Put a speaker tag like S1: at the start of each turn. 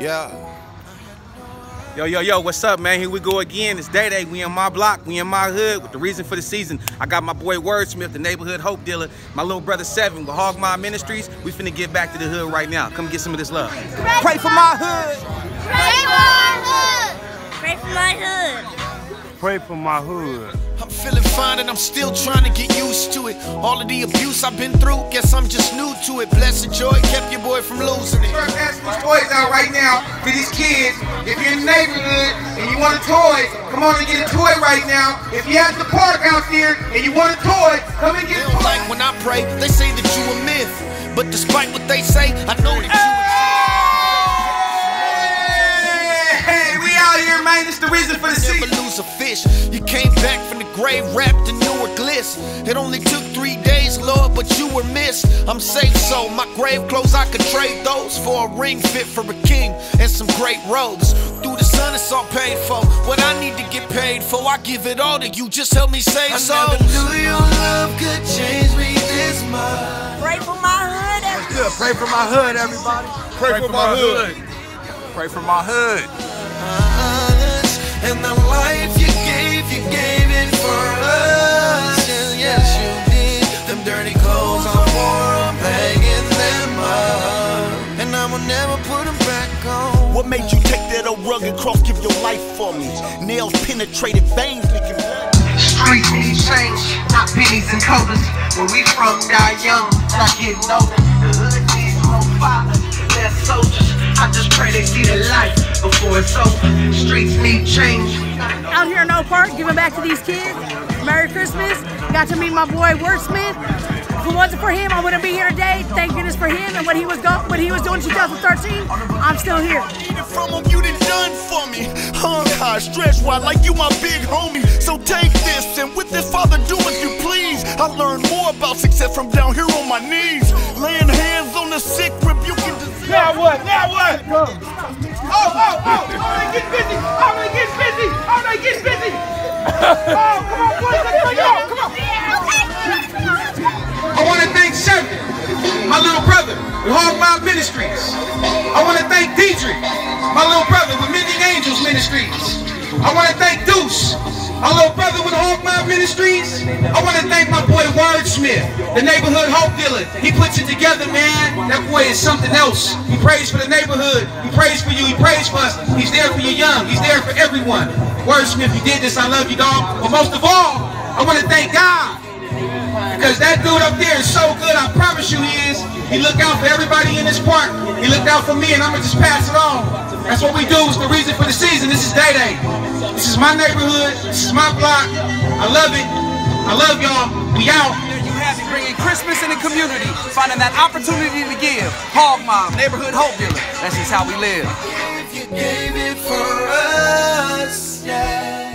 S1: Yeah.
S2: Yo, what's up, man? Here we go again. It's day. We in my block, we in my hood with the reason for the season. I got my boy Wordsmith, the neighborhood Hope Dealer, my little brother 7 with Hog Mob Ministries. We finna get back to the hood right now. Come get some of this love.
S3: Pray for my hood.
S4: Pray for my hood. Pray for my hood.
S3: Pray for my hood.
S1: I'm feeling fine and I'm still trying to get used to it. All of the abuse I've been through, guess I'm just new to it. Blessed joy kept your boy from losing it.
S5: Start passing these toys out right now for these kids. If you're in the neighborhood and you want a toy, come on and get a toy right now. If you're at the park out there and you want a toy, come and get a toy.
S1: Like when I pray, they say that you a myth. But despite what they say, I know that you
S5: man, it's the reason for the season.
S1: Never lose a fish. You came back from the grave wrapped in newer gliss. It only took 3 days, Lord, but you were missed. I'm safe, so my grave clothes, I could trade those for a ring fit for a king and some great robes. Through the sun, it's all paid for. What I need to get paid for, I give it all to you. Just help me save souls.
S6: I never knew your love could change me this much.
S4: Pray for my hood, everybody.
S3: Good. Pray for my hood, everybody.
S2: Pray for my hood.
S3: Pray for my hood.
S6: And the life you gave it for us. Yes, you did. Them dirty clothes I wore, I'm hanging them up. And I will never put them back on.
S7: What made you take that old rugged cross, give your life for me? Nails penetrated veins, leaking blood.
S5: Streets need change, not pennies and coders. Where we from, die young, not getting older. The hood needs more fathers, less soldiers. I just pray they see the light before it's over. Streets need change.
S8: Out here in Oak Park, giving back to these kids. Merry Christmas. Got to meet my boy Wordsmith. If it wasn't for him, I wouldn't be here today. Thank goodness for him and what he was doing in 2013. I'm still here.
S7: From him, you done for me. Hung high, stretched wide, like you my big homie. So take this, and with this, Father, do as you please. I learned more about success from down here on my knees. Laying hands on the sick, rebuking disease.
S3: Now what? Now what?
S5: Oh, they get busy. Oh, they get busy. Oh, they get busy. Oh, come on, boys, let's go. Come on. I want to thank 7, my little brother, with Hog Mob Ministries. I want to thank Diedrich, my little brother, with Mending Angels Ministries. I want to thank Deuce, my little brother with Hog Mob Ministries. I want to thank my boy Wordsmith, the neighborhood Hope Dealer. He puts it together, man. That boy is something else. He prays for the neighborhood. He prays for you. He prays for us. He's there for your young. He's there for everyone. Wordsmith, you did this. I love you, dog. But most of all, I want to thank God. Because that dude up there is so good, I promise you he is. He looked out for everybody in this park. He looked out for me, and I'm going to just pass it on. That's what we do. It's the reason for the season. This is day. This is my neighborhood. This is my block. I love it. I love y'all. We out.
S9: There you have it, bringing Christmas in the community, finding that opportunity to give. Hog Mob, neighborhood Hope Dealer. That's just how we live.
S6: If you gave it for us, yeah.